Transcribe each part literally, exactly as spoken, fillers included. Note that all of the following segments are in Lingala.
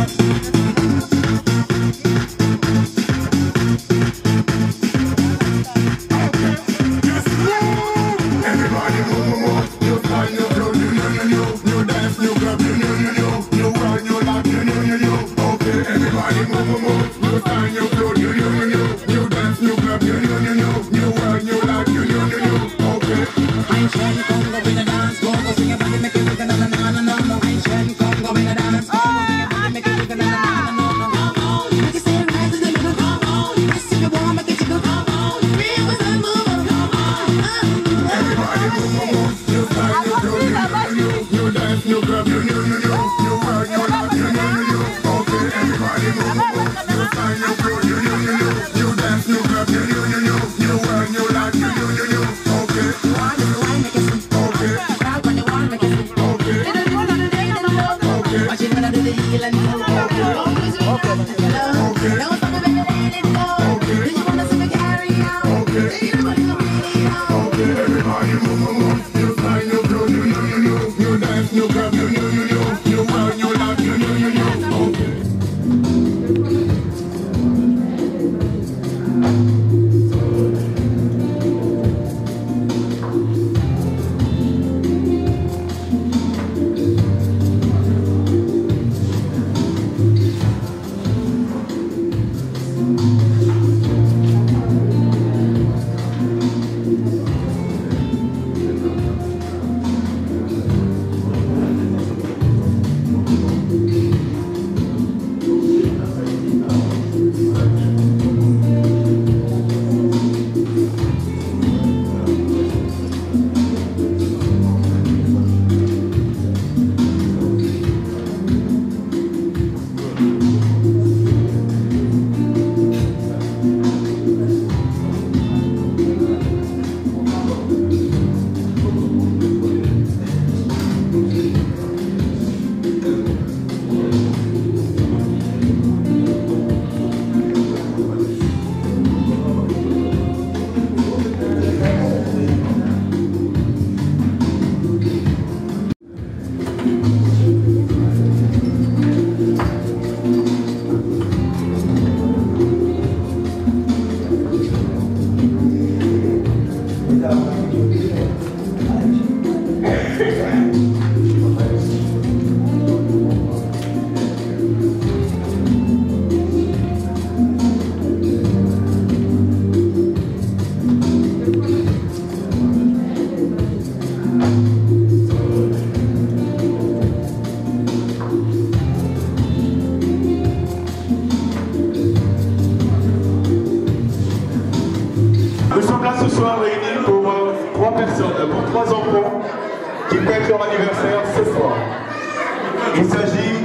Il s'agit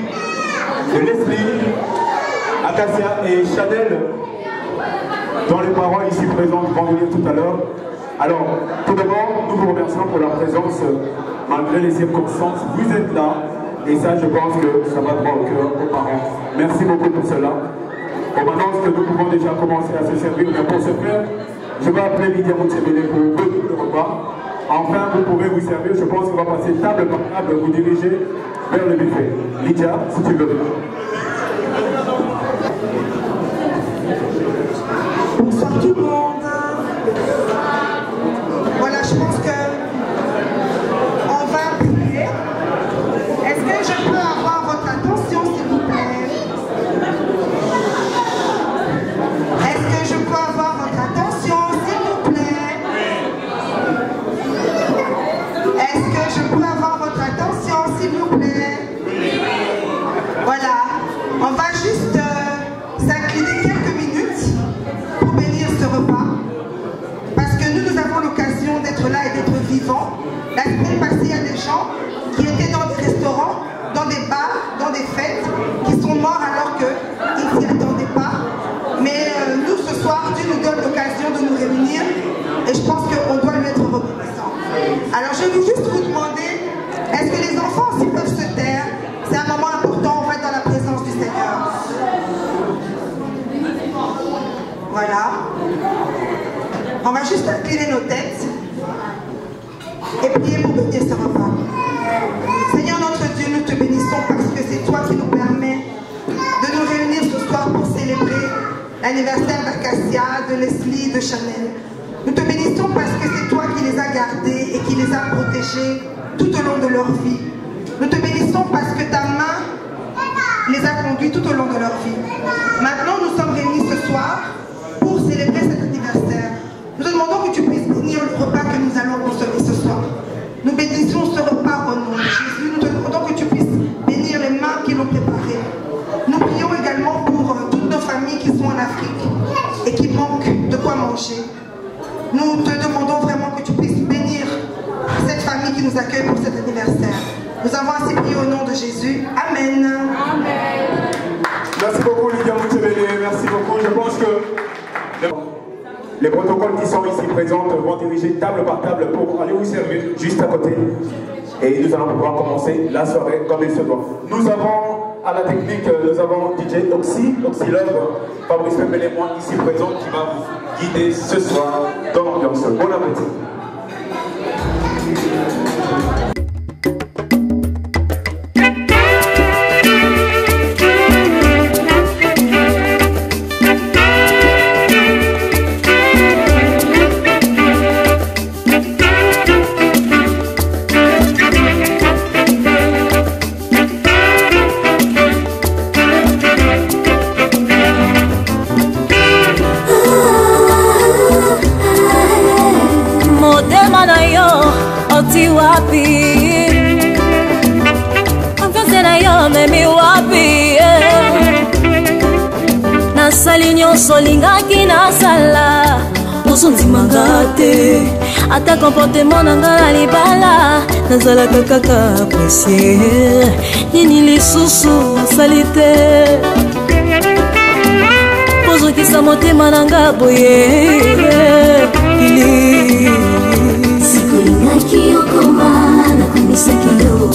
de Leslie, Acacia et Chanel, dont les parents ici présents vont venir tout à l'heure. Alors, tout d'abord, nous vous remercions pour la présence, malgré les circonstances. Vous êtes là, et ça, je pense que ça va droit au cœur aux parents. Merci beaucoup pour cela. On m'annonce que nous pouvons déjà commencer à se servir, mais pour ce faire, je vais appeler Lydia Moutsemele pour venir le repas. Enfin, vous pouvez vous servir. Je pense qu'on va passer table par table, vous diriger vers le buffet. Lydia, si tu veux. Bonsoir tout le monde. Voilà, je pense que on va prier. Est-ce que je peux avoir votre attention, s'il vous plaît? Est-ce que je peux avoir votre attention, s'il vous plaît? Est-ce que je peux avoir votre attention, s'il vous plaît? Voilà, on va juste euh, s'incliner quelques minutes pour bénir ce repas, parce que nous, nous avons l'occasion d'être là et d'être vivants. La semaine passée, il y a des gens qui étaient dans des restaurants, dans des bars, dans des fêtes, qui sont morts alors qu'ils ne s'y attendaient pas. Mais euh, nous, ce soir, Dieu nous donne l'occasion de nous réunir, et je pense qu'on doit lui être reconnaissant. Alors, je vais juste vous demander, est-ce que les enfants aussi peuvent se taire? C'est un moment important, on va être dans la présence du Seigneur. Voilà. On va juste incliner nos têtes et prier pour bénir ce repas. Seigneur notre Dieu, nous te bénissons parce que c'est toi qui nous permets l'anniversaire d'Acacia, de Leslie, de Chanel. Nous te bénissons parce que c'est toi qui les as gardés et qui les as protégés tout au long de leur vie. Nous te bénissons parce que ta main les a conduits tout au long de leur vie. Maintenant, nous sommes réunis ce soir pour célébrer cet anniversaire. Nous te demandons que tu puisses bénir le repas que nous allons consommer ce soir. Nous bénissons ce repas au nom de Jésus. Nous te demandons que tu puisses bénir les mains qui l'ont préparé. Nous prions également pour euh, toutes nos familles qui sont en Afrique et qui manquent de quoi manger. Nous te demandons vraiment que tu puisses bénir cette famille qui nous accueille pour cet anniversaire. Nous avons ainsi prié au nom de Jésus. Amen. Amen. Merci beaucoup Lydia Moutebele, merci beaucoup. Je pense que les protocoles qui sont ici présents vont diriger table par table pour aller vous servir juste à côté. Et nous allons pouvoir commencer la soirée comme il se doit. Nous avons à la technique, nous avons D J Oxy, Oxy Love, Fabrice Pembele et moi ici présent qui va vous guider ce soir dans l'ambiance. Bon appétit. Solingaki na sala osondimanga te ata comportement nanga na libala nazalaka kaka apprécier nini lisusu nasali te kozokisa motema nanga boye ili sikolingaki okoma nakomisaki yo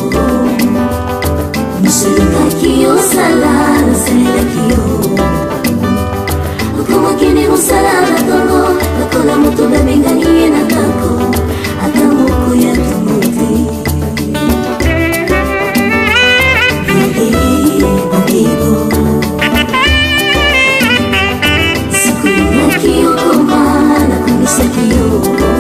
mosolingaki osala nasalelaki yo kini musalala tongo nakola moto bemengani na kako ata moko ya tumuti Bongibo sikulingaki okoma nakomisaki yo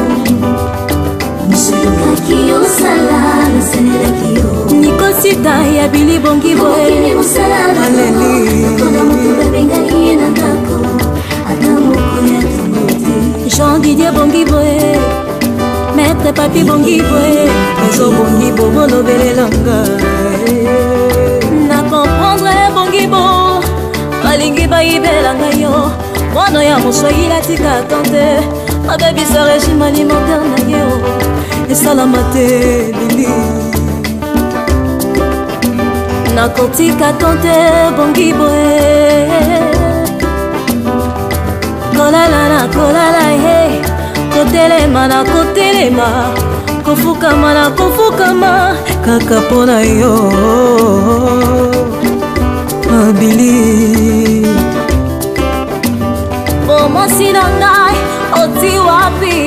mosolingaki osala nasalelaki yo nikosita ya bili Bongibo kini musalala nakola moto bemengani na kako Jean Didier Bongibo, Maître Papi Bongibo, Maison Bongibo, Bolobele Langa. Na comprendre Bongibo, Malingi Baibelanga yo, Mono ya Moswahili atika tante, Abebisa régime alimentaire na yo, et salamate Lili. Na kotika tante Bongibo, kolala na kolala he kotelema na kotelema kofukama na kofukama kaka pona yo abili bomosi na ngai oti wapi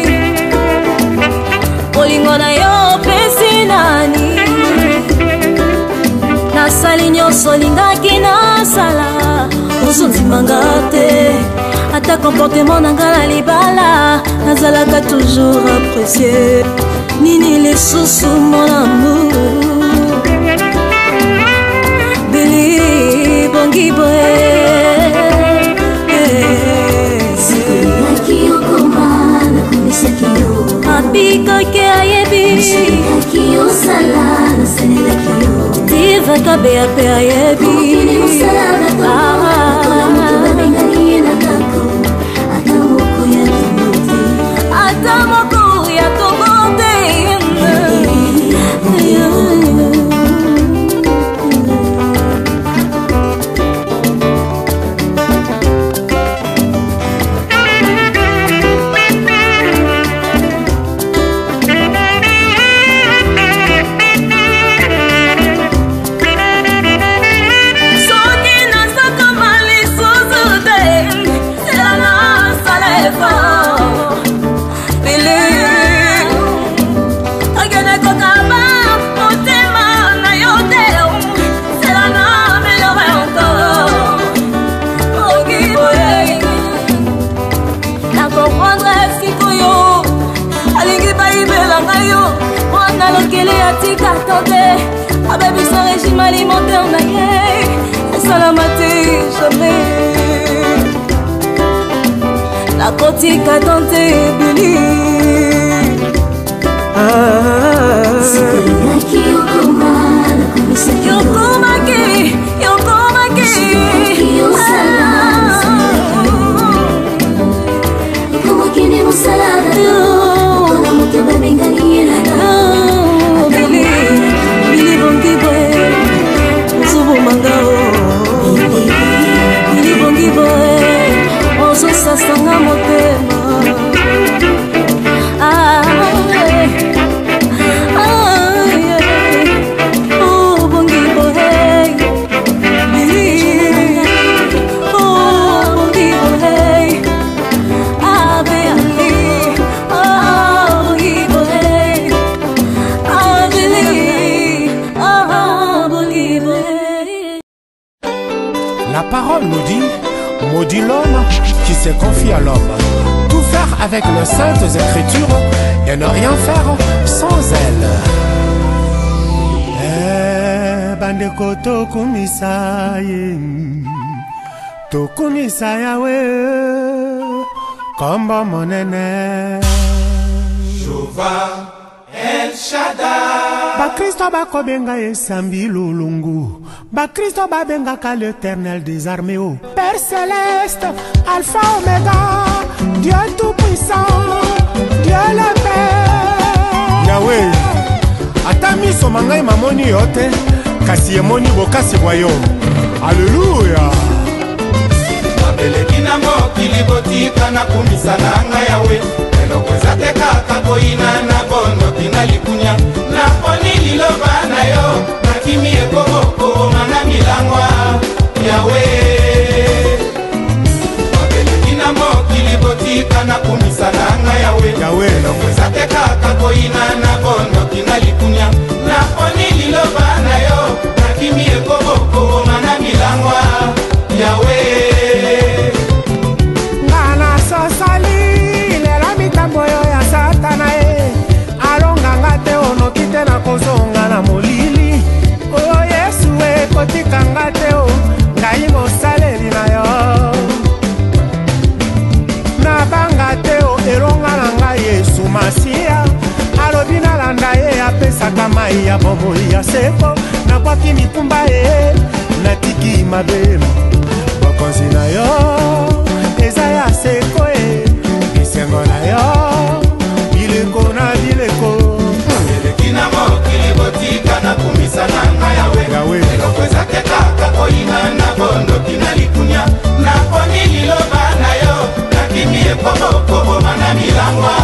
olingo na yo pesi nani nasali nyonso olingaki nasala ozondimanga te ata comportement nanga na libala nazalaka toujours apprécié nini lisusu mon amour Beli Bongibo sikulingaki okoma nakomisaki yo abikoke ayebi mosolingaki osala nasalelaki yo tivaka beya pe ayebi okini mosala nakola moto babengani na kako ata moko ya tobote ata moko ya tobote Believe alimentaire na ye esalama te jamais nakotika tante Billy Sikulingaki yokoma nakumisaki yokomaki yokomaki yokomaki musalada kona motema bengaliela Billy Billy bongibwe nzubu mangao Billy bongibwe ozosasanga motema La parole nous dit, maudit l'homme qui se confie à l'homme. Tout faire avec les saintes écritures et ne rien faire sans elles. Eh, bandeko tokumisa ye, tokumisa yawe, kombo monene. Jova El Shaddai. Ba Kristo ba kobenga esambi lulungu. Ba Kristo ba benga ka l'Éternel des armées. Oh Père céleste, Alpha Omega, Dieu tout puissant, Dieu le Père. Yahweh, atami somangai mamoni yote, kasi emoni bokasi boyo. Alléluia. Abeleki na mokili botika na kumisana nga Yahweh. Elokweza te kaka koina na bondo kina likunya. Na poni liloba na yo, na kimi ekoboko mana milangwa Yahweh. Abeleki na mokili botika na kumisana nga Yahweh. Yahweh. Elokweza te kaka koina na bondo kina likunya. Na poni liloba na yo, na kimi ekoboko mana milangwa Yahweh. Ngana sosali lela mitambo yo ya satana e alonganga te onokite na kozonga na molili oyo Yesu ekotikanga te o ngai mosaleli na yo nabanga te o elonga na ngai Yesu Masiya alobi nalanda ye apesaka mai ya bomoi ya seko nakwaki mitumba ye natiki mabe bokonzi na yo eza ya seko e bisengo na yo bileko na bileko eleki na mokili botika na kumisa na nga Yahweh elokweza te kaka koyina na bondo kina likunya na poni liloba na yo nakimi ekobokoboma na milangwa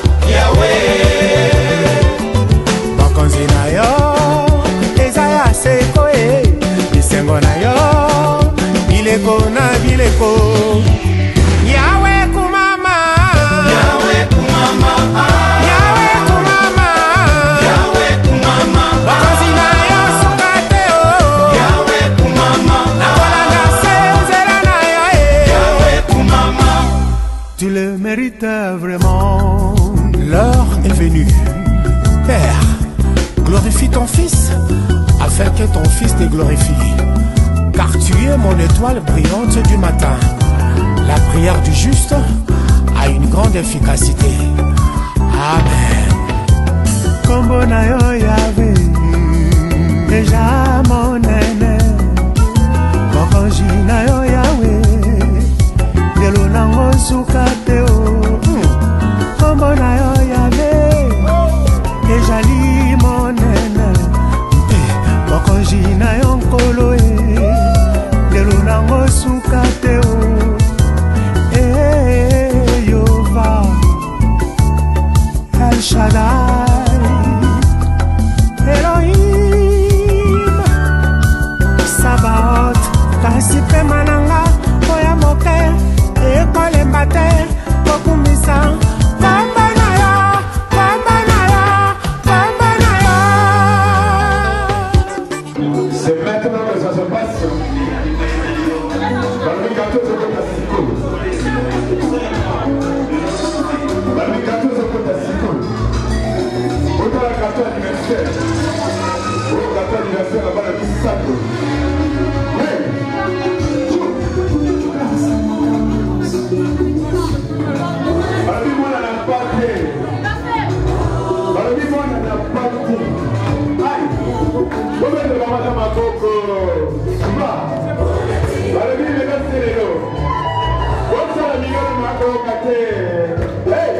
Yahweh bokonzi na yo eza ya seko e bisengo na yo bileko na bileko Yahweh kumama Yahweh kumama Yahweh kumama Yahweh kumama bokonzi na yo suka te o Yahweh kumama nakolanda se nzela na yo e Yahweh kumama. Tu le mérites vraiment. L'heure est venue. Père, glorifie ton Fils, afin que ton Fils te glorifie. Car tu es mon étoile brillante du matin. La prière du juste a une grande efficacité. Amen. Kombo na yo Yahweh, déjà mon aîné. Mokonzi na yo Yahweh, lelo nango suka te o. Kombo na yo Yahweh, ezali mon aîné. Mokonzi na yo nkolo e, lelo nango suka te o. Eh, Yehova, El Shaddai, Elohim, Sabaoth, kasi pe mananga oya moke ekolemba te kokumisa kombo na yo kombo na yo kombo na yo. C'est maintenant que ça se passe. Balmikato zokota sikulu. Balmikato zokota sikulu. Autant la carte anniversaire. Autant la carte anniversaire là-bas la pas. Balobi le basi lelo. Wotsa la migole mako kate. Hey,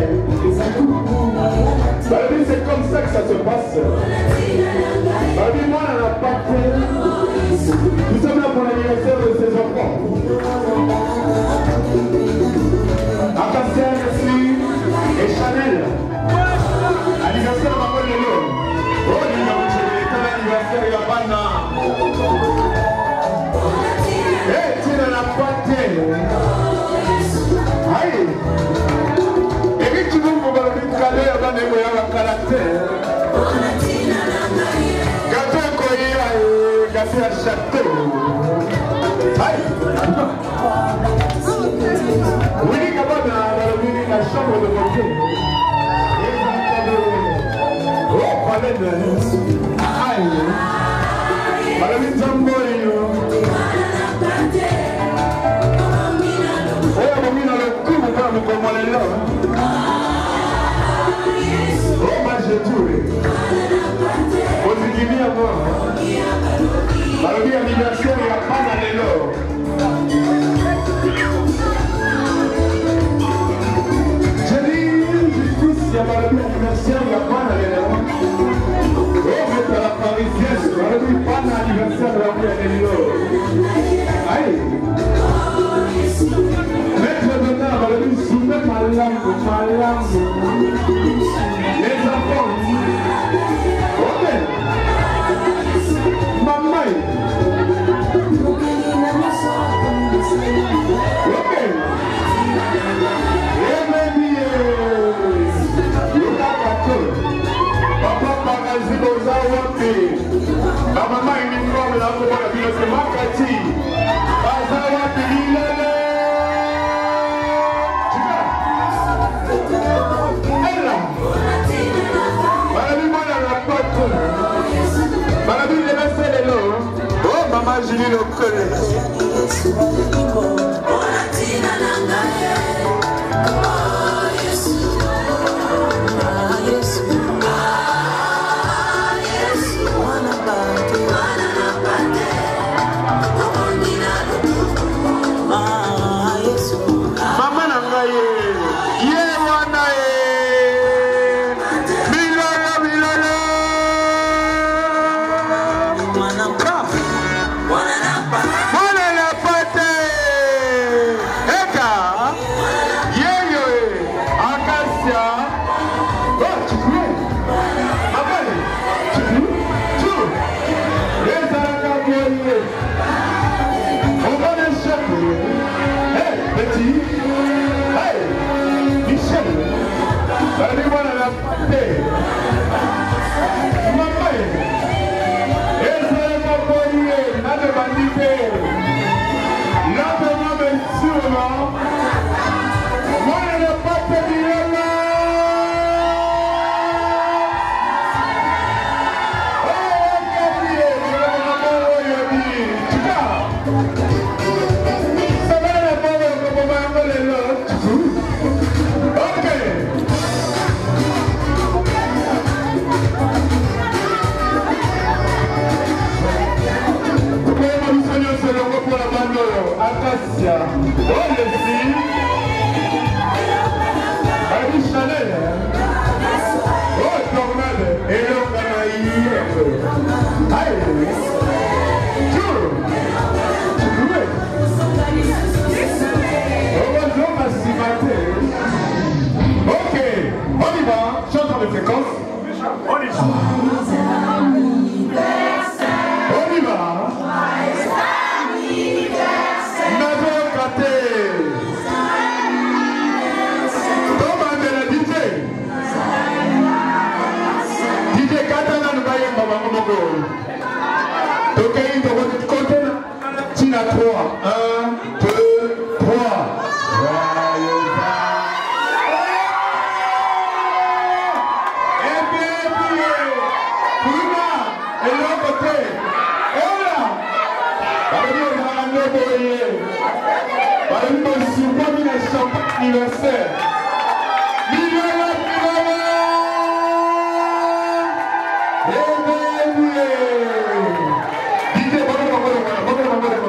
Balobi c'est comme ça que ça se passe. Balobi moi on n'a pas fait. Nous sommes là pour l'anniversaire de ses enfants. Acacia, merci. Et Chanel. Anniversaire de Maman Lelo. Oh, il y a l'anniversaire de Yabana. Eh, tu n'en as pas tel. Aïe. Et que tu veux me voir le cadeau, il y a un caractère. Gâteau Koya et gâteau à château. Aïe. Oui, capable de la chambre de beauté. Oh, palais de... Aïe. Palais de Zamboyo. Oh, on a le coup, on va me commander là. Oh, moi j'ai tout. On se dit bien à moi. Palais d'anniversaire, il n'y a pas d'aller là. Il y a pas d'anniversaire, il n'y a pas d'anniversaire. Oh, mais c'est la parisienne, il n'y a pas d'anniversaire, il n'y a pas d'anniversaire. Aïe. Maître de table, il y a soumet ma langue, ma langue. Les enfants. Ok. Maman. Ok. Et baby. Papa Pagazi Boza Wapi. Ma maman est une femme là pour la vie de Makati. Baza Wapi Lilele. Elle là. Malabi Mwana la pote. Malabi le laisse les lots. Oh maman Julie le connaît. Acacia, oh les filles, Aïe Chanel, oh Tornade, et l'Organaïe, aïe, tout, tout, heureusement ma cimaté. Ok, on y va, chante de fréquence, on y va, on y va. D J Katana nous va y aller maman Mogo. Ok, il faut compter. Tina trois. un, deux, trois. Et bien, Prima, et l'autre côté. Oh là. Anniversaire. Vive la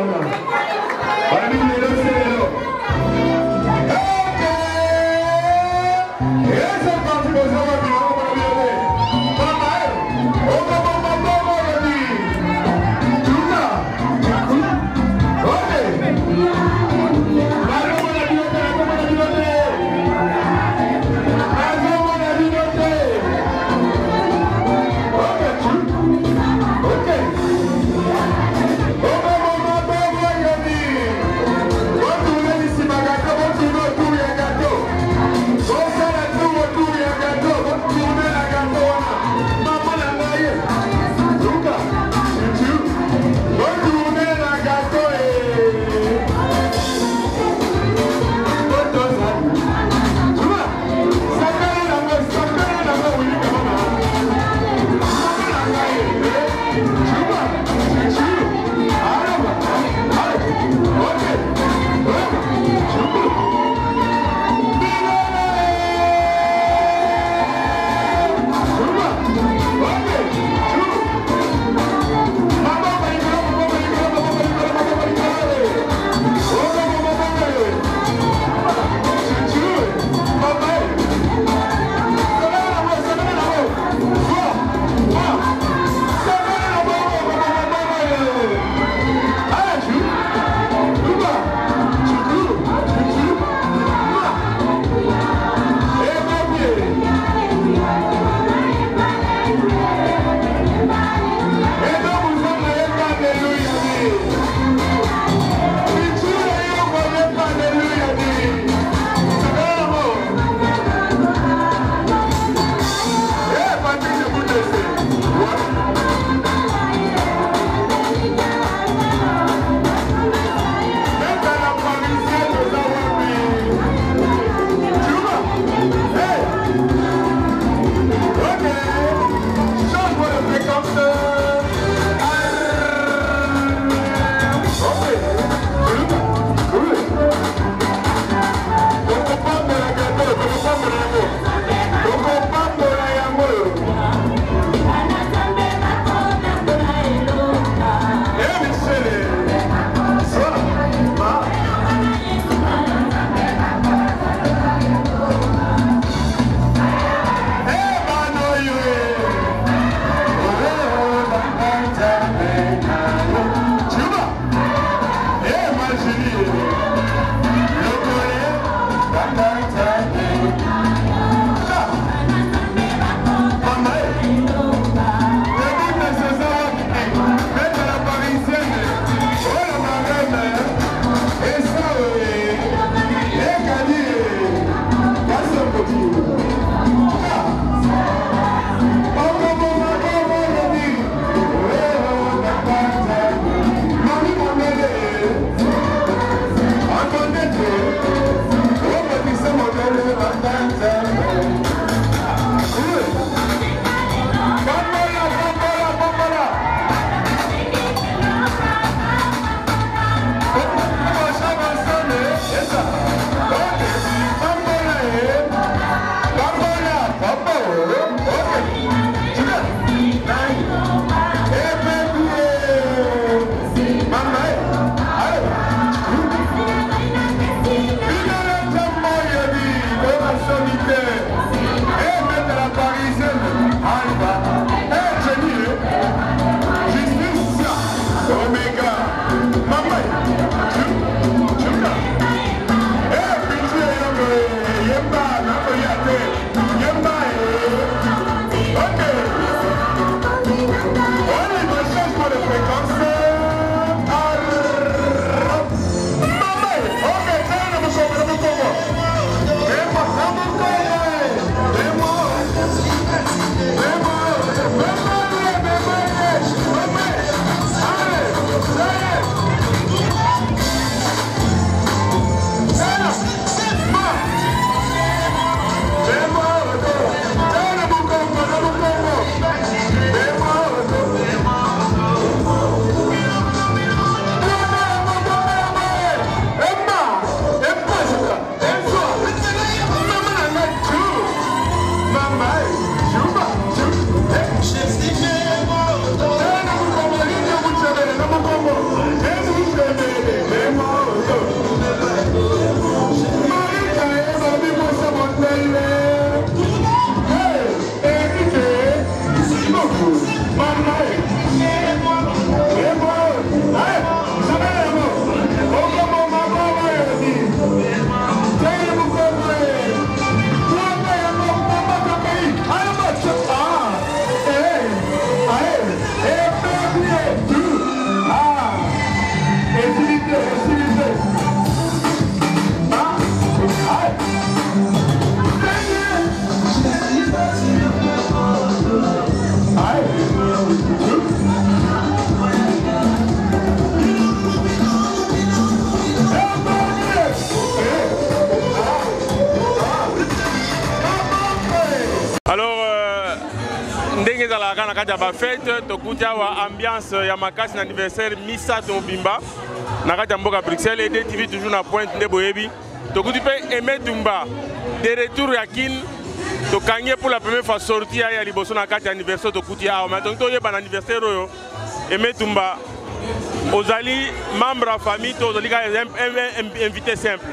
ndenge ezalaka na kati ya bafete tokuti awa ambiance ya makasi na anniversaire misato mobimba na kati ya mboka Bruxelles. E D T V toujours na pointe nde boyebi tokuti mpe Aimé Toumba de retour ya kin tokangi pour la première fois sorti ya liboso na kati ya anniversaire tokuti awa mais tongi toyeba na anniversaire oyo Aimé Toumba ozali membre ya famille to ozali kaka un invité simple.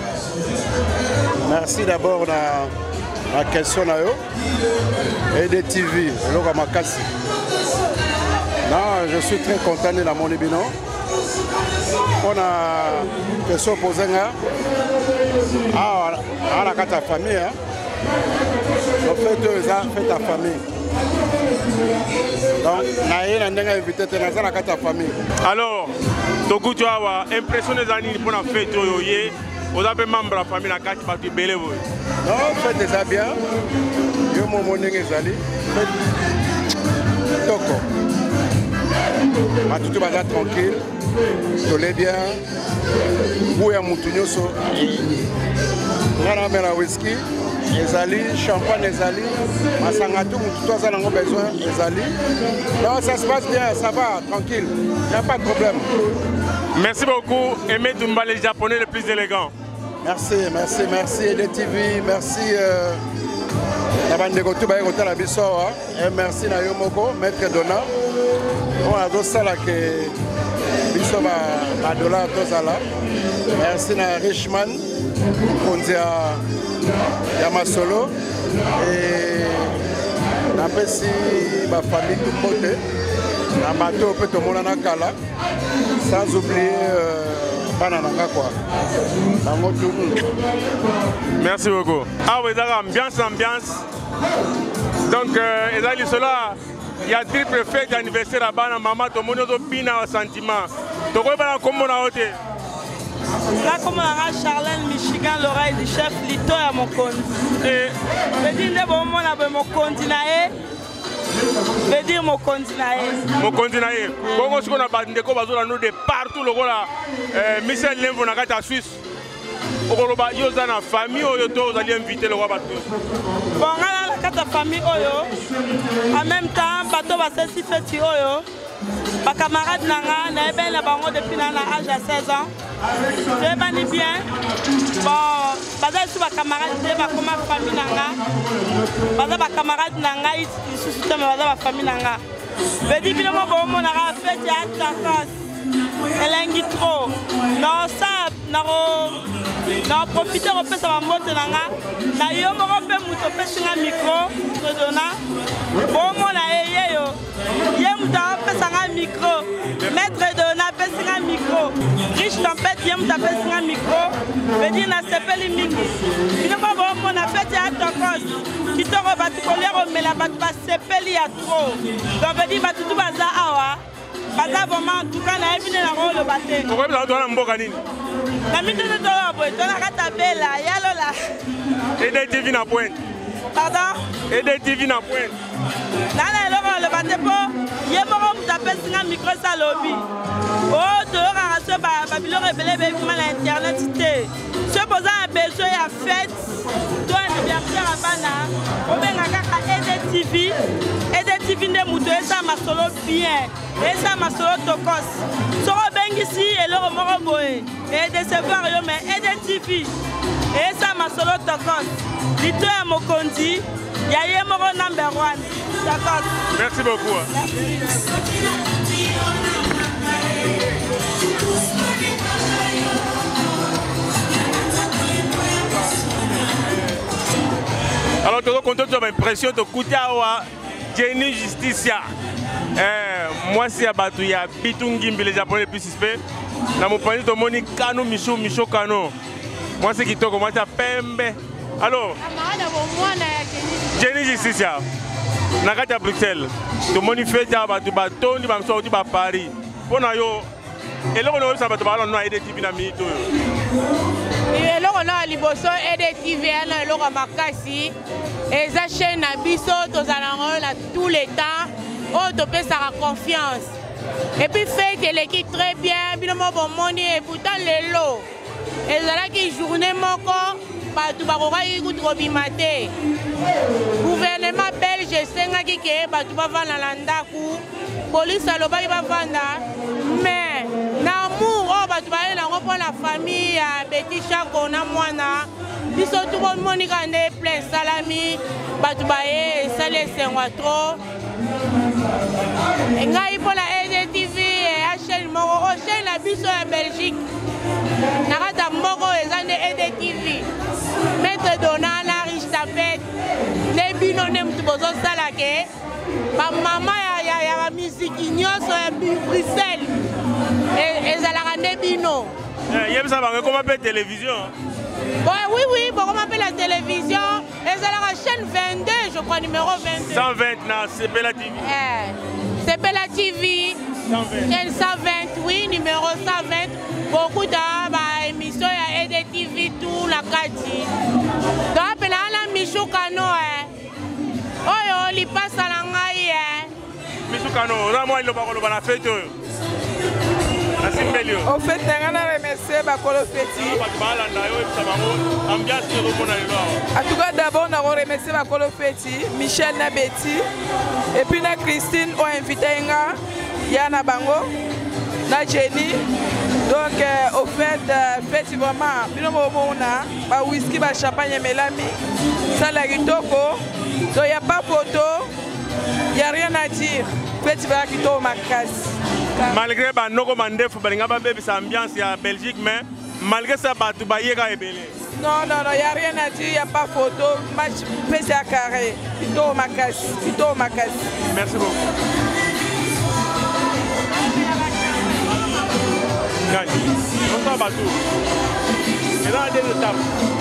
Merci d'abord na la question na yo et de T V eloko makasi. Non, je suis très content de la moni bino. On a question posée nga ah à la carte famille hein. On fait deux ans fait ta famille. Donc na yé na ndenga invité te na la carte famille. Alors tokutu awa impression des années pour la fête oyo ye vous avez membre de la famille na kati ba tibele boy. Non, faites déjà bien. Yo mo monenge zali. Toko. Ma tout va tranquille. Tout est bien. Bouya mutunyoso. Ngana mela whisky. Ezali, champagne ezali. Masangatu mutu toza nango besoin ezali. Non, ça se passe bien, ça va, tranquille. Il n'y a pas de problème. Merci beaucoup. Aimé Toumba, les Japonais les plus élégants. Merci, merci, merci E D T V, merci Nabandeko Tuba et la Bissoa, et merci Nayomoko, Maître Donna. On a dos ça là que Bissoa Madola Tozala. Merci na Richman, on dit à Yamasolo et la Pessi, ma famille tout côté, la bateau peut te montrer na Kala, sans oublier. Merci beaucoup. Ah oui, ambiance, ambiance. Donc, euh, cela, il y a triple fête d'anniversaire là-bas, maman, tout le monde a bien un sentiment. Tu vois comment on a été? Là, comme on a Charlène, Michigan, l'oreille du chef Lito à mon compte. Et je dis, on a mon continent. Je veux dire mon continent. Mon continent. Comment est-ce qu'on a battu des combats de partout le rôle Michel Lemvo na kata Suisse. Okoloba yo za na famille oyo to ozali inviter le roi bato. Bon ngala la kata famille oyo. En même temps bato ba sesi feti oyo. Ba camarade nanga na ebe na bango depuis na âge à seize ans. Je bani bien. Bon, baza su ba camarade de ba koma famille nanga. Baza ba camarade nanga isu su te baza ba famille nanga. Bedi bino mo bo mo na fete ya tafas. Elle est trop. Non, ça, non, profiter de faire sa moto. D'ailleurs, on peut faire un micro. Bon, on a yo. Yem ta pesa un micro. Maître de na pesa un micro. Riche tempête, yem ta pesa un micro. Veut na sepeli micro. Il ne pas bon, on a fait à ton cause. Qui te rebattu colère, mais la batte pas sepeli à trop. Donc, veut dire, bah, tout bazar, awa. Baza vraiment en tout cas na ebine na rôle le baté. Pourquoi vous avez mboka nini? Na mito de tola boy, tola kata bela, yalo la. E D T V na pointe. Pardon? E D T V na pointe. Na na eloko le baté po, yemoko mutape singa micro sa lobby. Oh, to ra so ba babilo rebele be kuma na internet té. Ce posa a besoin ya fête. Toi anniversaire à bana. O benga kaka E D T V. E D T V nde muto esa masolo bien. Esa masolo tokos. Soro bengi si eloko moko boye. E décevoir yo mais E D T V. Esa masolo tokos. Lito ya mokonzi. Ya ye moko number one. Tokos. Merci beaucoup. Merci. Alors, tu as content de l'impression de Koutiawa, Jenny Justicia. Eh, moi, c'est Abatouya, Bitungimbi, les Japonais plus suspects. Dans mon pays, de Moni Kano, Micho, Micho Kano. Moi, c'est qui toque, moi, c'est Pembe. Alors, Jenny Justicia, Nakata Bruxelles. De Moni Feta, Abatou, Baton, ni Bamso, ni Paris. Pour nous, et là, on a ça, Batou, on a aidé T V na minute. Et là, on a liboso E D T V, on a makasi. Et ça chaîne à biso, tous les temps, on te peut sa confiance. Et puis fait que l'équipe très bien, bien bon money et pourtant les lots. Et là qui journée mon corps, pas tout baroka y trop bimaté. Gouvernement belge siège esengaki ke bato bavanda na ndako polise alobaki bavanda mais na amour oyo bato baye nango mpo na famille ya Betty Chako na mwana biso tokomonika nde plein esalami bato baye esali esengwa tro ngai mpo na E D T V ya chaîne moko o chaîne na biso ya Belgique na kata moko eza nde E D T V maître Donana Rich Tapet nde bino nde mutu bozosala ke bamama ya bamiziki nyonso ya Bruxelles ezalaka nde bino yebisa bango ekoma mpe télévision. Oui, oui, bon, on m'appelle la télévision. Et c'est la chaîne vingt-deux, je crois, numéro vingt-deux. cent vingt, non, c'est Bella T V. Eh, c'est Bella T V. cent vingt. Chaîne cent vingt, oui, numéro cent vingt. Beaucoup d'émissions, il y a E D T V, tout, la Kati. Donc, il y a la Michou Kano, eh. Oh, yo, il passe à l'angaï, eh. Michou Kano, là, moi, il a la fête. Au fait, je remercie Bakolo Feti. En tout cas, d'abord, je remercie Bakolo Feti, Michel Nabeti, et puis na Christine ont invité Yana Bango, na Jenny. Donc, euh, au fait, euh, Feti vraiment, on a whisky, champagne, melami, salaritoko. Donc, il n'y a pas photo, il n'y a rien à dire. Feti va quitter au Macas. Malgré que nous avons une ambiance en Belgique, mais malgré ça, nous avons une non, non, non, il n'y a rien à dire, il n'y a pas photo. Match P C A carré. Plutôt au Macas. Plutôt au Macas. Merci beaucoup. Bonsoir, Batou. Et là, deux étapes.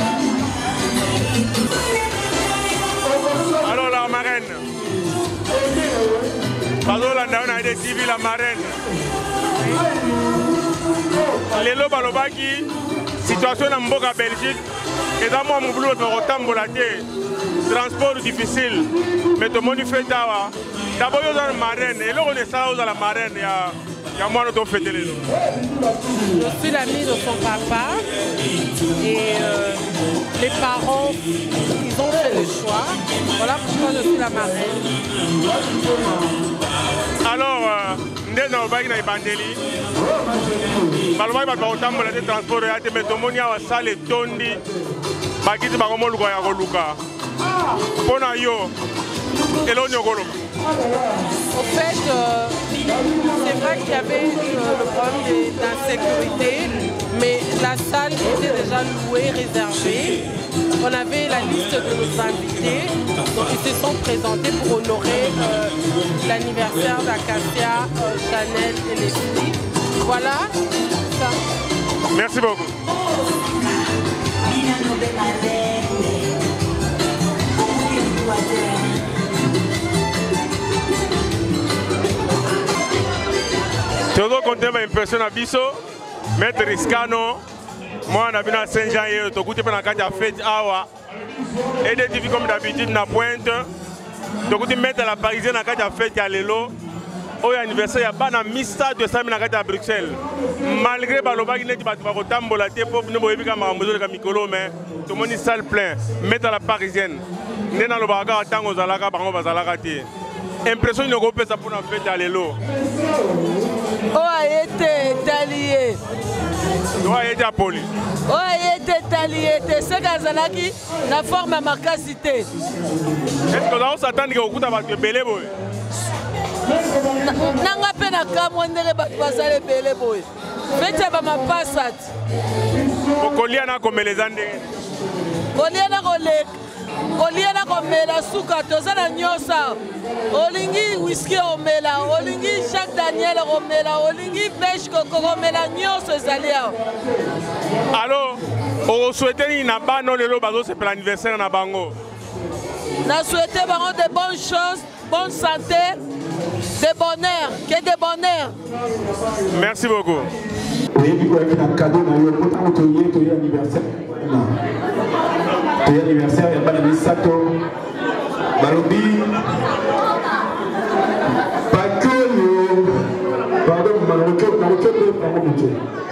Alors, la marraine. Bazolanda on a des civils la marraine. Lelo balobaki situation na mboka Belgique et dans moi mon boulot de rotambola te transport difficile mais tout le monde fait tawa d'abord yo dans la marraine et là on est ça aux la marraine ya ya moi notre fête lelo. Je suis l'ami de son papa et euh, les parents ils ont fait le choix. Voilà pourquoi je suis la marraine. Alors, nous avons fait une bandeli. Nous avons fait un transport de mais tout le monde a salle et tondi. Nous avons fait un luka. Pour nous, et l'on au fait, euh, c'est vrai qu'il y avait euh, le problème d'insécurité, mais la salle était déjà louée, réservée. On avait la liste de nos invités, donc ils se sont présentés pour honorer euh, l'anniversaire d'Acacia, euh, Chanel et les filles. Voilà, ça. Merci beaucoup. Toujours content de l'impression à Bisso, Maître Riscano, moi on a vu à Saint-Jean et tout le monde a fait awa. Et des filles comme d'habitude na pointe. Donc tu mets la parisienne à la fête à l'élo. Au anniversaire, il y a pas de mystère de ça à Bruxelles. Malgré Baloba qui n'est pas au tambola, pour nous voir comme Mikolo, mais tout le monde est salle plein. Mettre la parisienne. Nous dans le bagarre à Tango Zalaka, Bango Bazalaka. Impression de groupe ça pour la fête à l'élo. Oh, a été talié. Oh, a été poli. Oh, a été talié. C'est Gazalaki, la forme à ma cité. Est-ce que là on s'attend que vous avez belé boy? Nanga pena kamwendele batu basale belé boy. Fete ba mapasat. Kolia na komele zande. Kolia na kole. Kolia na komela suka tozana nyosa. Olingi whisky omela, olingi Jacques Daniel omela, olingi pêche koko omela nyoso zalia. Alors, on souhaite ni na ba non lelo bazo c'est pour l'anniversaire na bango. Na souhaité bango de bonnes choses, bonne santé, de bonheur, que de bonheur. Merci beaucoup. Oui, il y a un cadeau dans le potin autour de l'anniversaire. Ton anniversaire, il y a pas de misato. Balobi. Pas que le. Pardon, Marocain, Marocain, Marocain.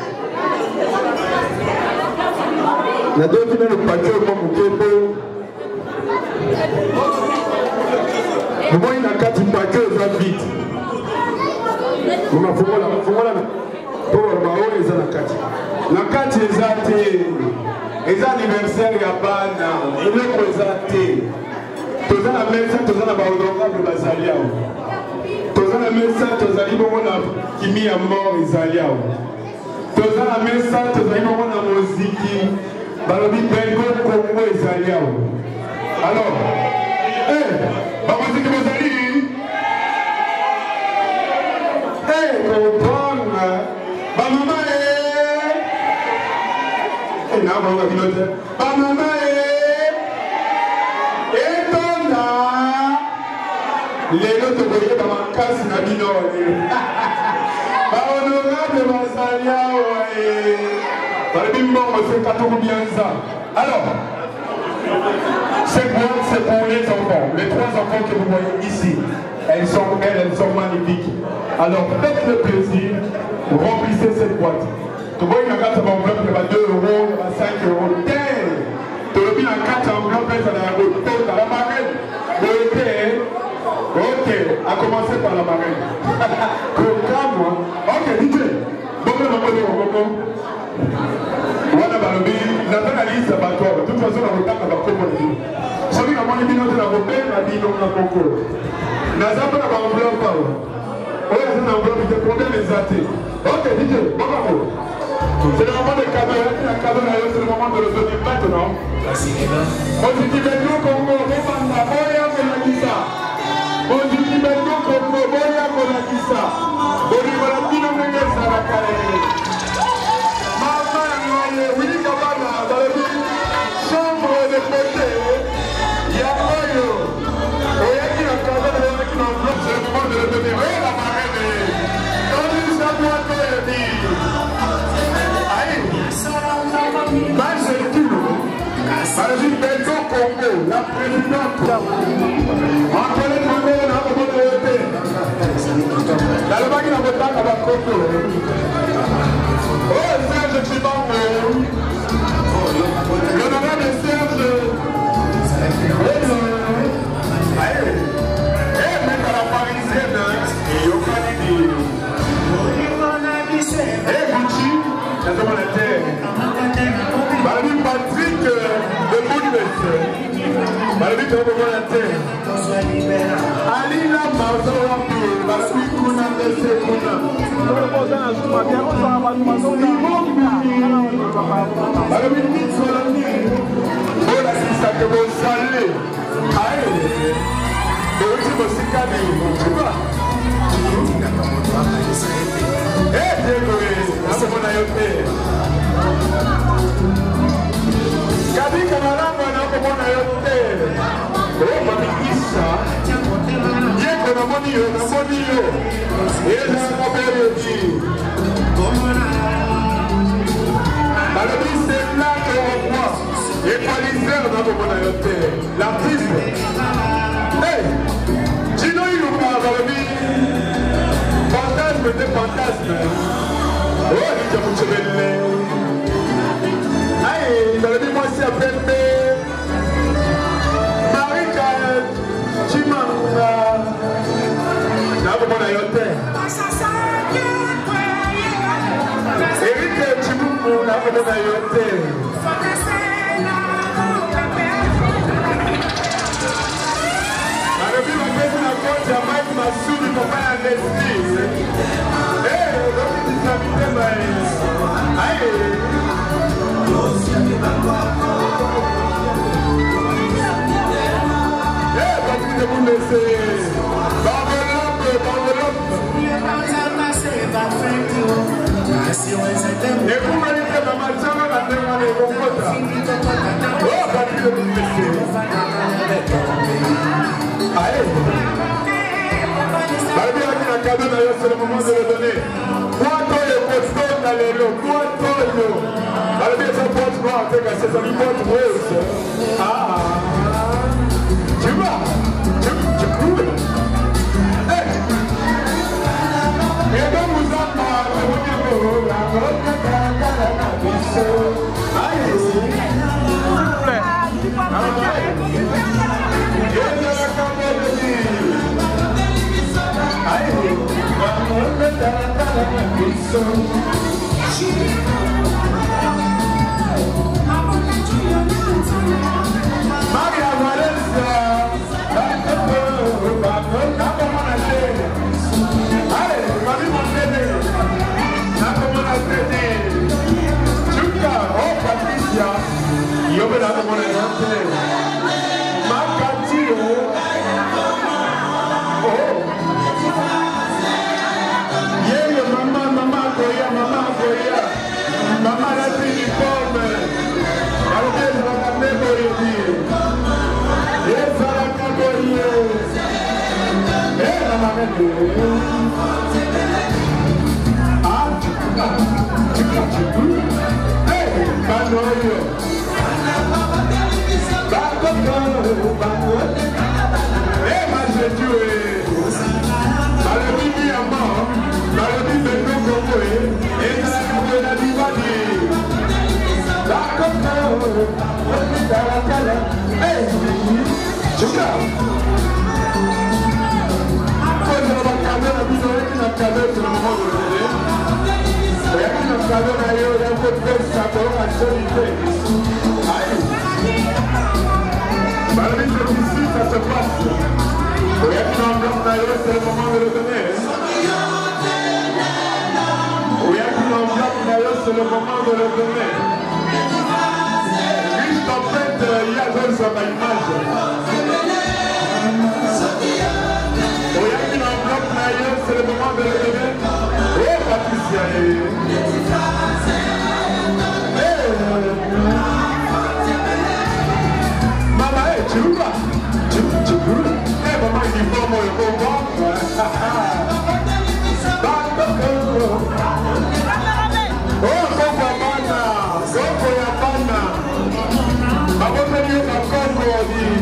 La deuxième, le paquet, Marocain. Moi, il y a quatre paquets de vite. Vous m'avez fait là, vous m'avez là. Pour le baron, ils ont la quatre. La quatre, ils ont été. Ils ont anniversaire, il y a pas. Ils ont présenté. Tous les médecins, tous les honorables de Basalia. Tous les médecins, tous les honorables qui mis à mort Isalia. Tous les médecins, tous les honorables de musique. Balobi Bengo Congo Isalia. Alors, eh, la musique de Basalia. Eh, comprendre. Ba maman eh. Eh, non, on va dire. Ba maman eh. Les autres voyaient dans ma casse na bino. Ba honorable Basalia ouais. Balobi Mbongo c'est Katoko Bianza. Alors, cette boîte c'est pour les enfants. Les trois enfants que vous voyez ici, elles sont belles, elles sont magnifiques. Alors faites le plaisir, remplissez cette boîte. Tu vois une carte enveloppe, il y a deux euros, il y a cinq euros. Terre. Tu vois une carte enveloppe, il y a la route, la marraine. Ok, à commencer par la marraine. Moi. Ok, D J. Bonjour, bonjour, bonjour. Voilà, Balobi, la analyse abattoir. De toute façon, la route, on va comprendre. Celui qui a mon éminence de la route, a dit non, la concours. N'a pas la enveloppe. Oui, c'est une enveloppe, il te promets les athées. Ok, D J, bonjour. C'est le moment de cadeau, la cadeau, c'est le moment de le donner maintenant. On dit, Benno Congo, Romanda, Boya, Melakisa. On dit, Benno Congo, Boya, Melakisa. On dit, voilà, Pino Menesa, la carrière. Maman, oui, Kabana, dans le but, chambre de côté, il y a Oyo. Et il y a qui a cadeau, il y a qui l'enveloppe, c'est le moment de le donner. Oui, la marraine. On dit, ça doit être dit. Marie Bengo Congo, la présidente. Antoinette Congo, la communauté. La loi qui n'a pas de temps à Congo. Oh, Serge Chibango. L'honorable Serge. Allez. Eh, même à la parisienne. Et au Canada. Eh, Gucci. La communauté. Marie Patrick de Boudbès. Marie de Boudbès. Ali la Mazorambi. Marie Kuna de Sekuna. Marie Nicolani. Voilà qui ça que vous salez. Aïe. Et aussi vous s'icadez. Tu vois. Eh, dégoé. C'est mon aïoté. Kabi Kamalamba na komona yote. Oh babikisa. Yeko na moni yo na moni yo. Eza na belle di. Balobi c'est là que on voit. Équaliseur na komona yote. L'artiste. Hey. Gino Iluka Balobi. Fantasme de fantasme. Oh, il y a beaucoup de aïe, il m'a dit moi c'est à peine Marie-Caël, Chimanga. Là, vous m'en avez été. Eric Chimanga, là, vous m'en avez été. Depuis ma fête, la côte, j'ai mal ma soupe, il faut pas la laisser. Eh, donc il s'habille, aïe. Eh, Patrick de Boulessé. Enveloppe, enveloppe. Et vous méritez ma machine, la terre, les compotes. Oh, Patrick de Boulessé. Allez. Allez, avec la cadeau d'ailleurs, c'est le moment de le donner. Quoi, toi, le costaud, allez, le quoi, toi, le. Allez, bien, ça porte noire, avec ses amis porte rose. Ah. Tu vois? Tu tu coules? Eh. Et donc, vous avez la route, allez. S'il vous plaît. Maria Valencia, allez, Marie Monténé, Nakomona Téné, Chuka, oh Patricia, Yobe Nakomona Téné, Makati, oh, yeah, maman, maman, Goya, maman, Goya, maman, la fille du pomme, allez, je vais t'amener pour le dire. Yes, I can go here. Hey, I'm a man. Ah, hey, Banoyo. Banoyo, Banoyo. Hey, ma chérie. Balobi mi ama. Balobi beno komo e. Et ça la komo la divani. Banoyo. Hey. Chuka. Quand je vais caler la vidéo qui n'a calé sur le moment de l'idée, il y a qui n'a calé la vidéo, il y a un peu de test, ça peut être solide. Aïe. Malgré que ici, ça se passe. Il y a qui n'a pas calé, c'est le moment de le donner. Il y a qui n'a pas calé, c'est le moment de le donner. Juste en fait, il y a deux sur ma image. C'est le moment de le donner. Oh, Patricia. Maman, tu veux pas? Tu veux? Eh, maman, il dit pas moi le combat. Oh, Coco Yabana. Coco Yabana. Maman, tu veux pas Coco dit.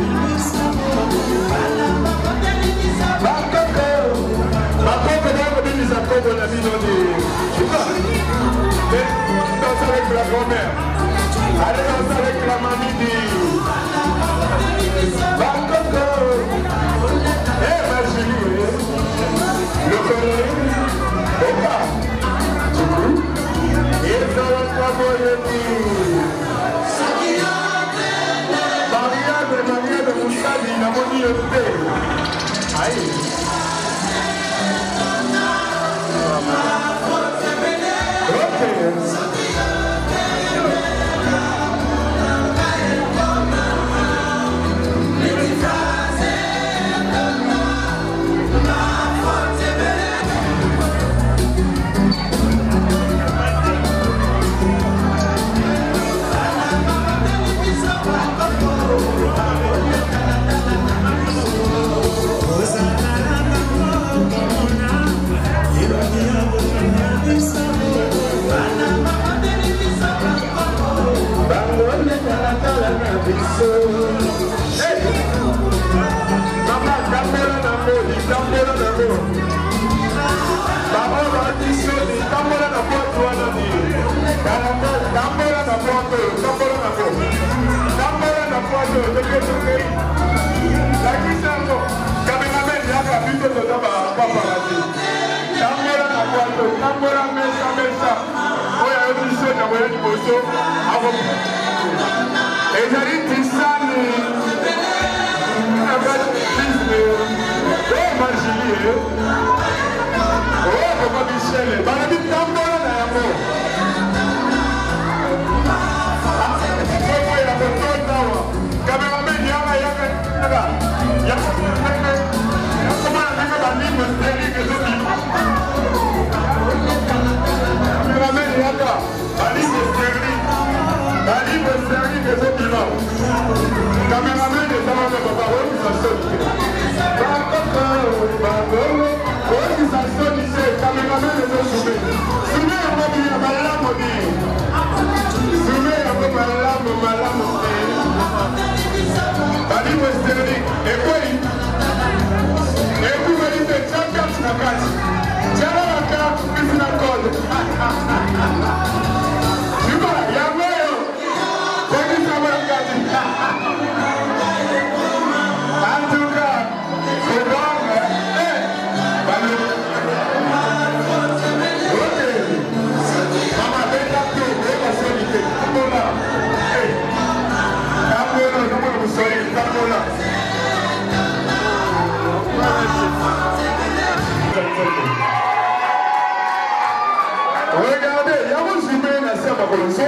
Comme on a mis dans des... Je sais pas. Mais danse avec la grand-mère. Allez danser avec la mamie dit... Bakoko. Eh ma chérie. Le collègue. Opa. Et dans la travail dit... Maria de Maria de Moussadi, la monnaie de paix. Aïe.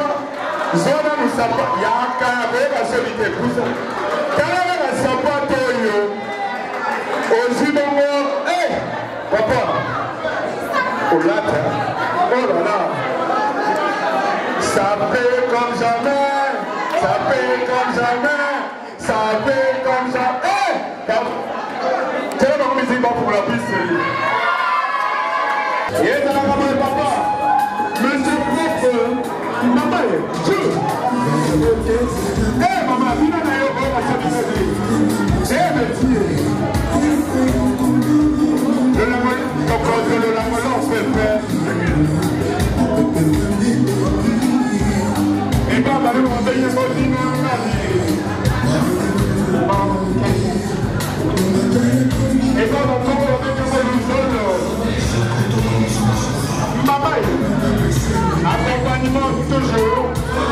zona musapa yaka beka solite kusa kala na sapato yo ozibongo eh papa olata oh là là ça paie comme jamais ça paie comme jamais ça paie comme jamais eh quelle bonne musique pour la piste et ça va comme papa monsieur propre maman tu eh maman viens na yo pour la service eh monsieur le la donc le la on fait faire et pas bah on va payer mon dîner et quand on va maman, accompagnement toujours.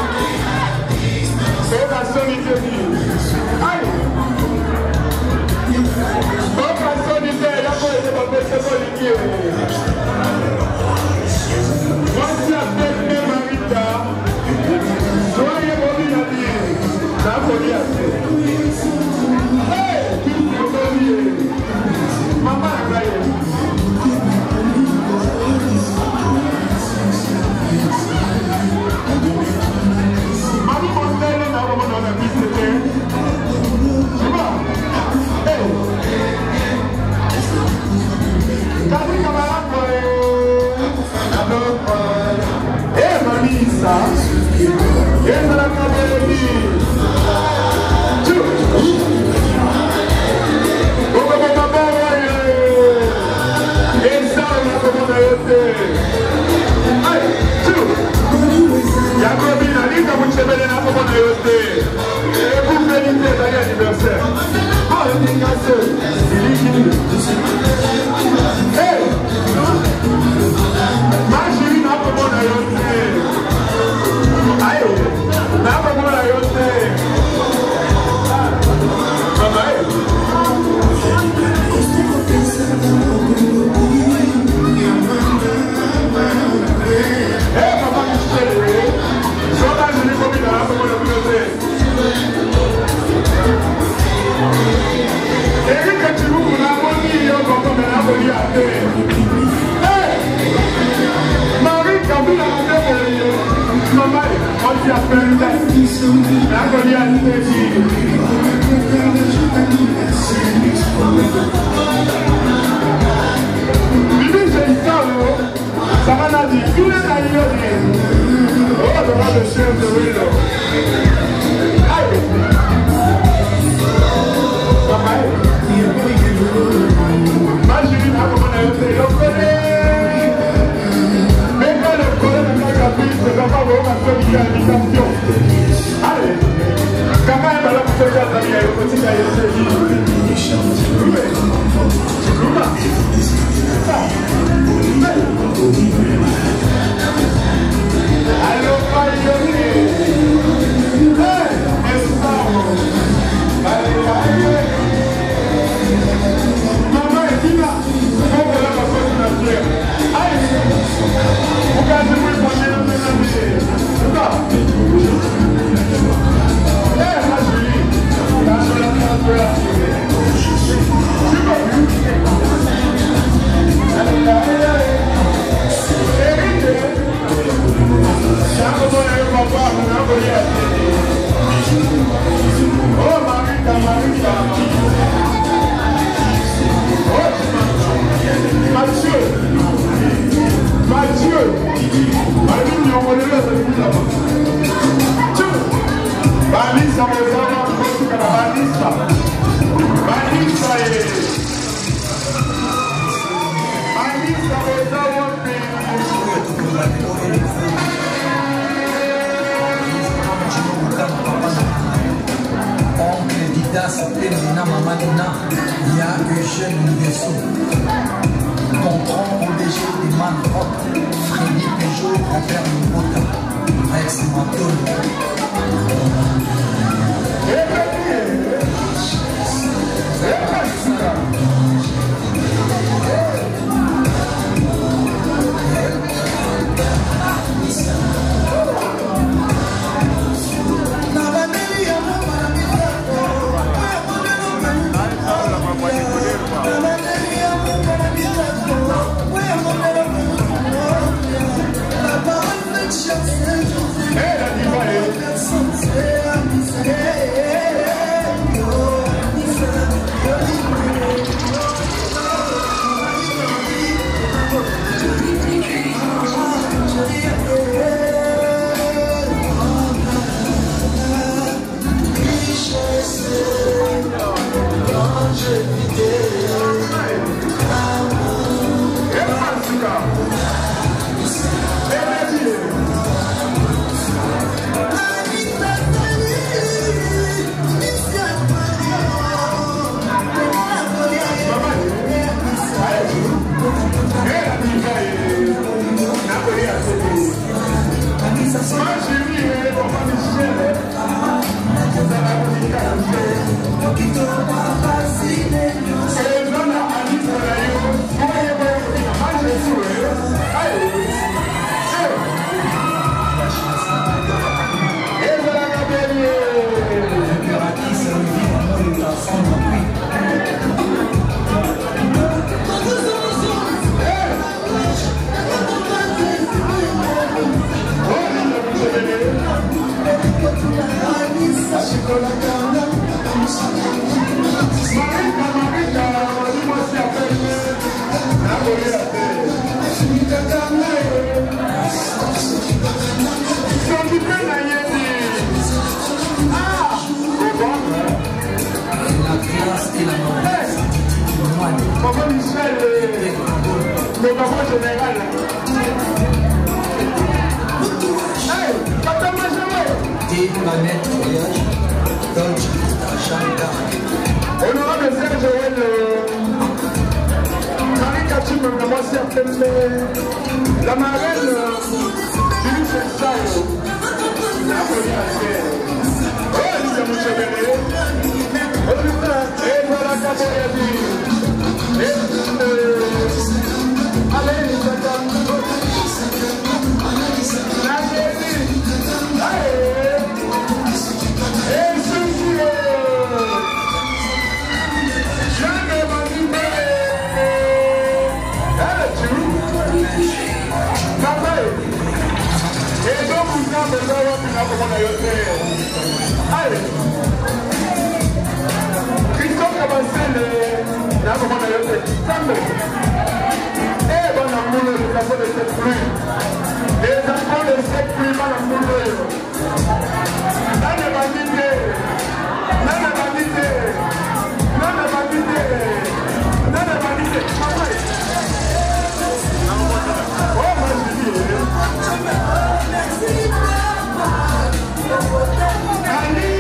C'est la solitude. Aïe! Donc la solitude, la police est pas de politique. Voici la fête de Marita. Soyez bons à dire. La police. Hey! Maman, Papa Michel, le papa général. Hey, Papa Majoré. Honorable Serge Joël, Marie Kachim, moi certaine, la marraine, Julie Chessaille, la première. Oh, Lisa Mouchebele. Et voilà Kaboyadi. Allez, Christophe Kabassel, là comment on a fait eh bon amour, les enfants de cette pluie, les enfants de cette pluie, bon amour, là ne va quitter, là ne va quitter, là ne va quitter, là ne va quitter, oh moi je dis, Ali,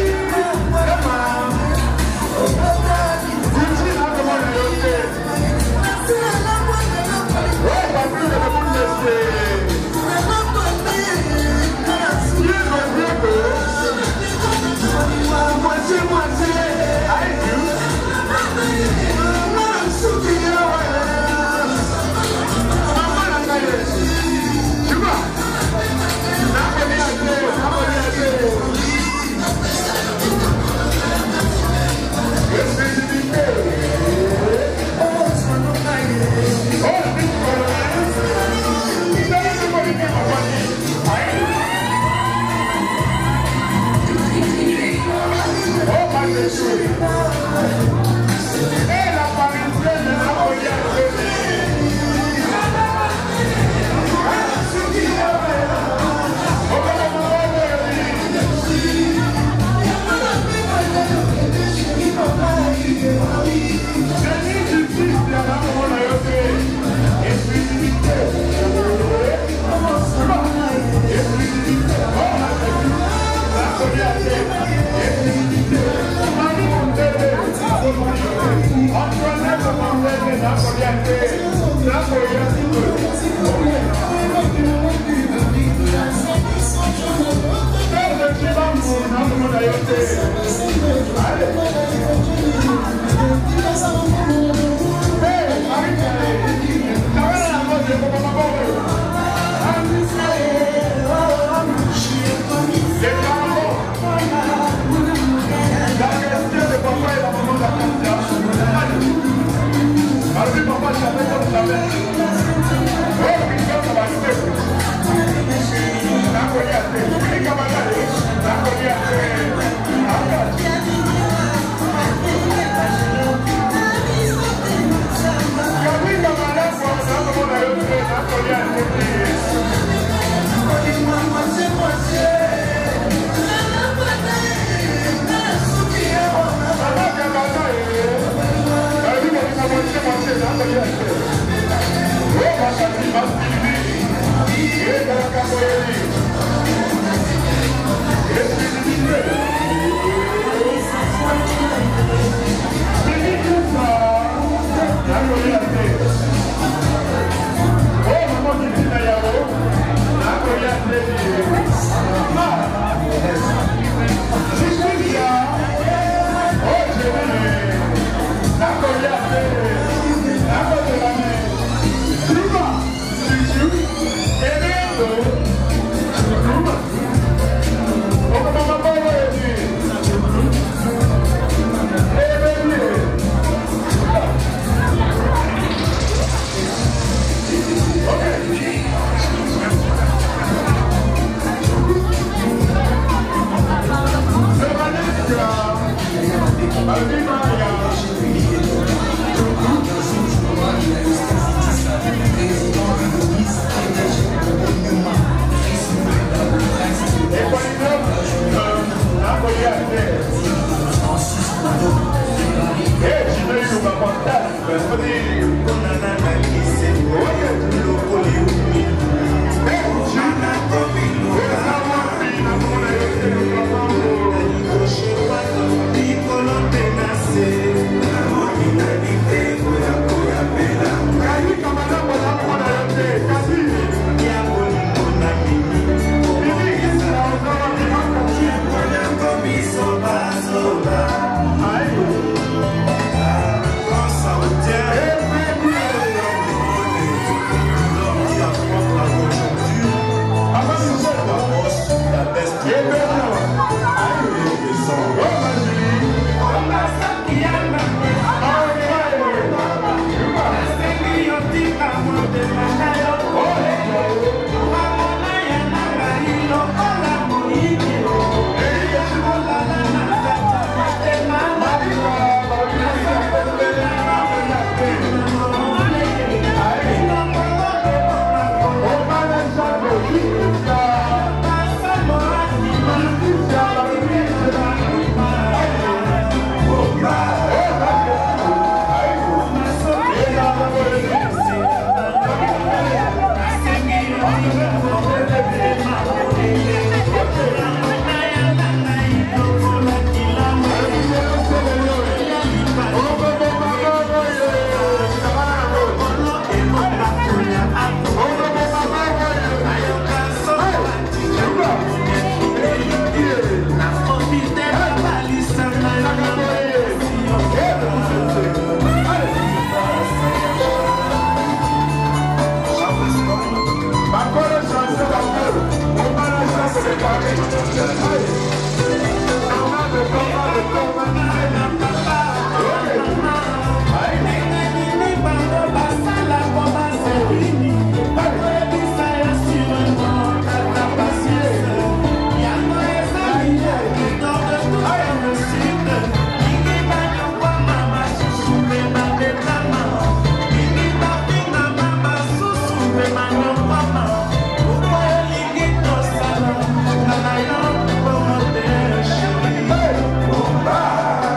Bomba!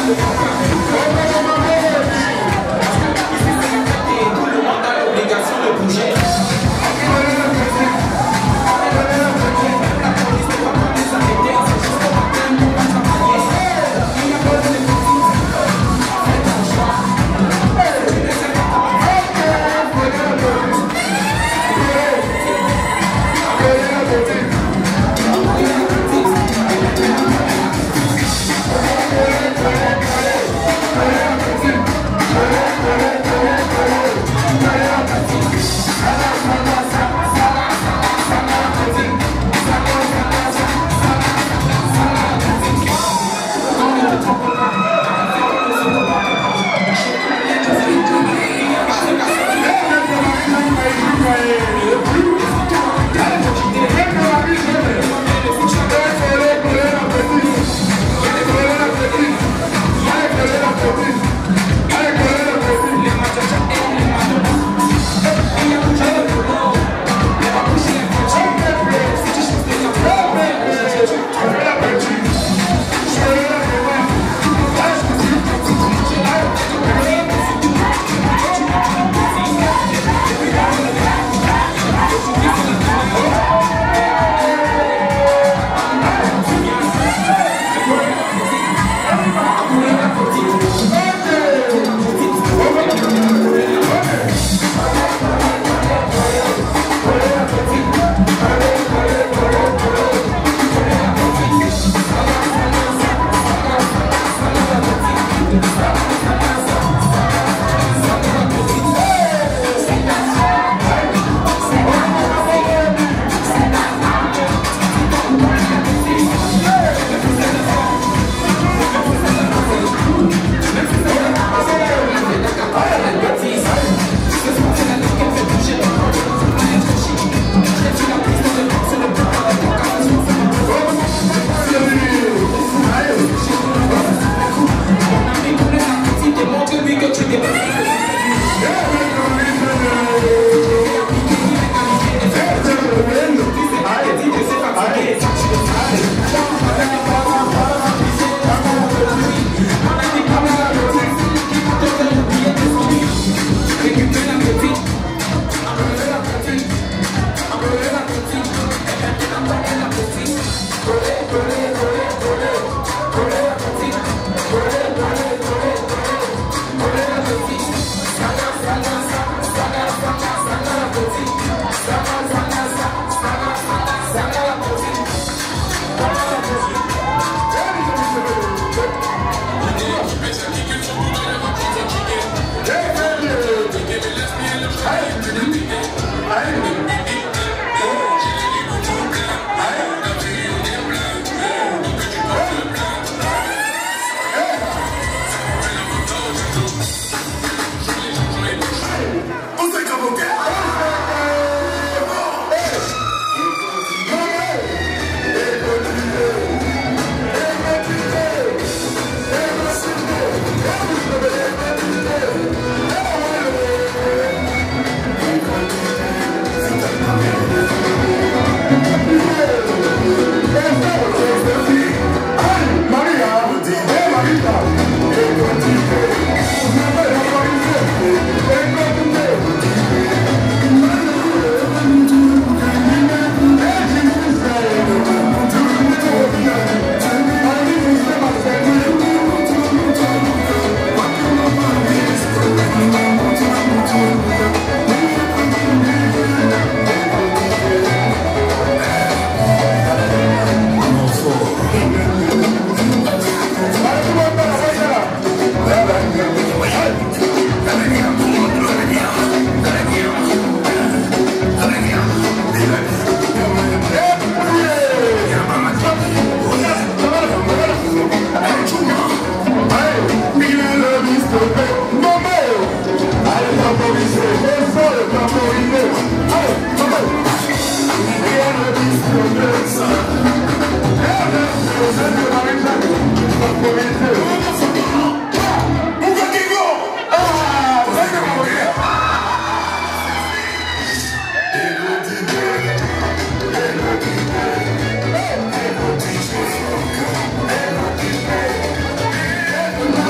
Hey!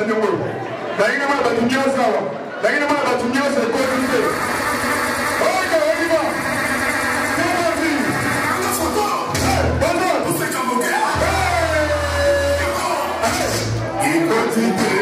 nyongo. Daina ma batu nyonso. Daina ma batu nyonso ko nte. Ok, on y va. C'est parti. Bonjour. Vous faites comme OK. Et continue.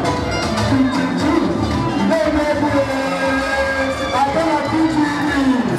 Thank you.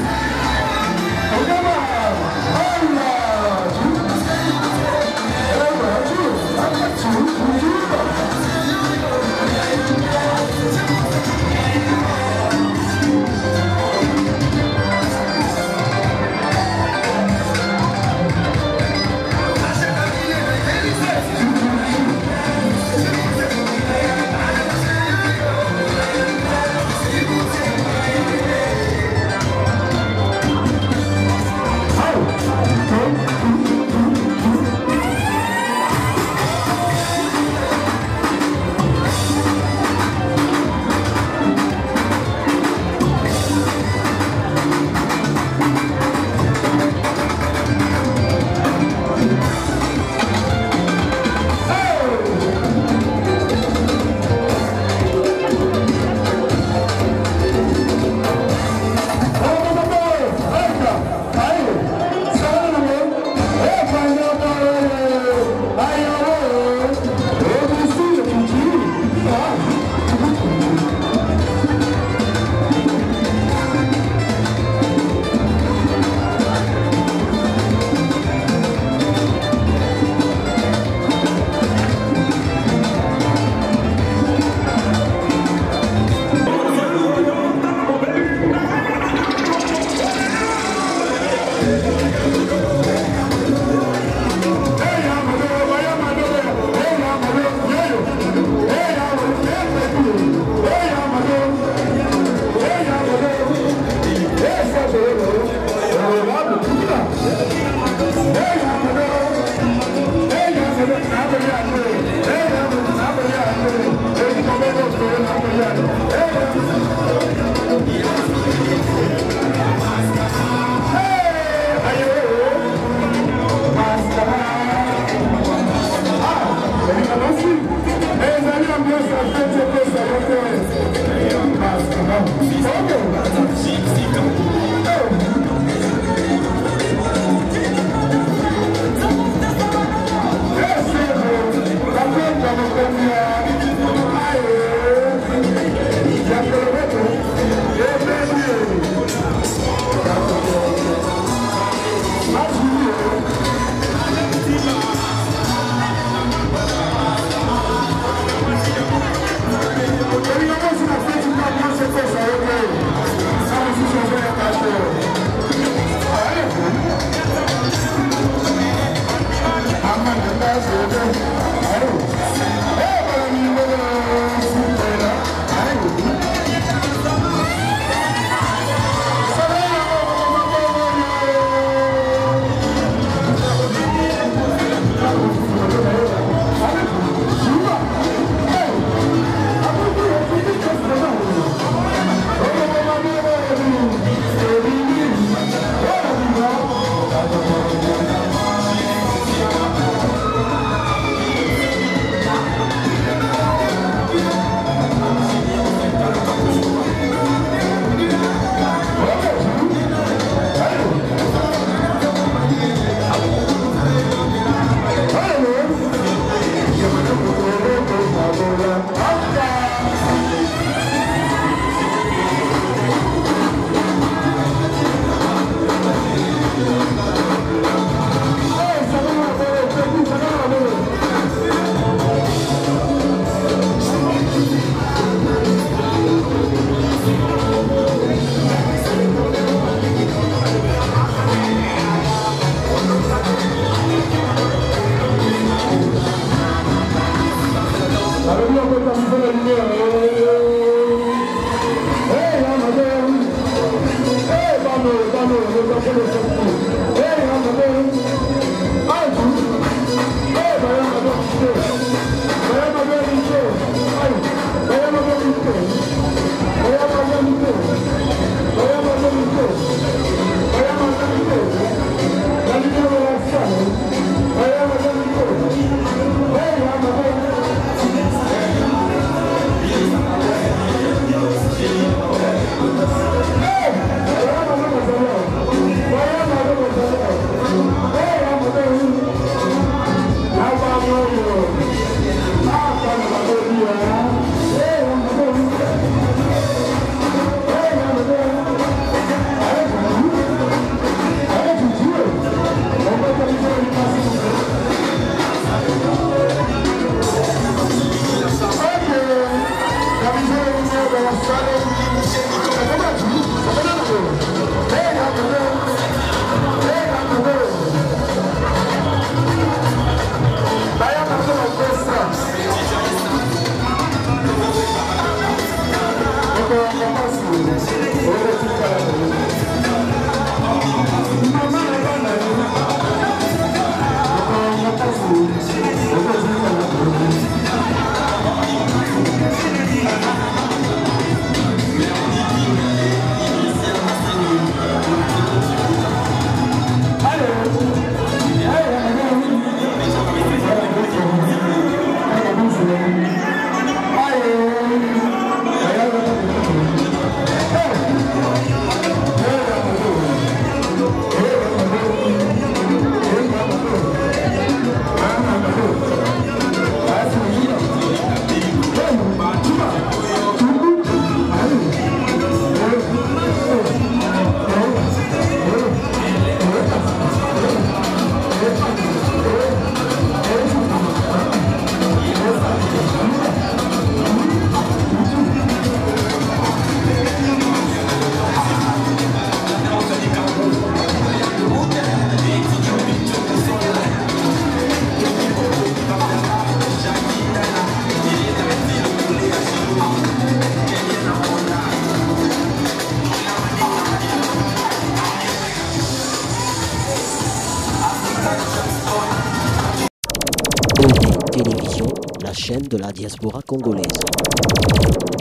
Télévision, la chaîne de la diaspora congolaise.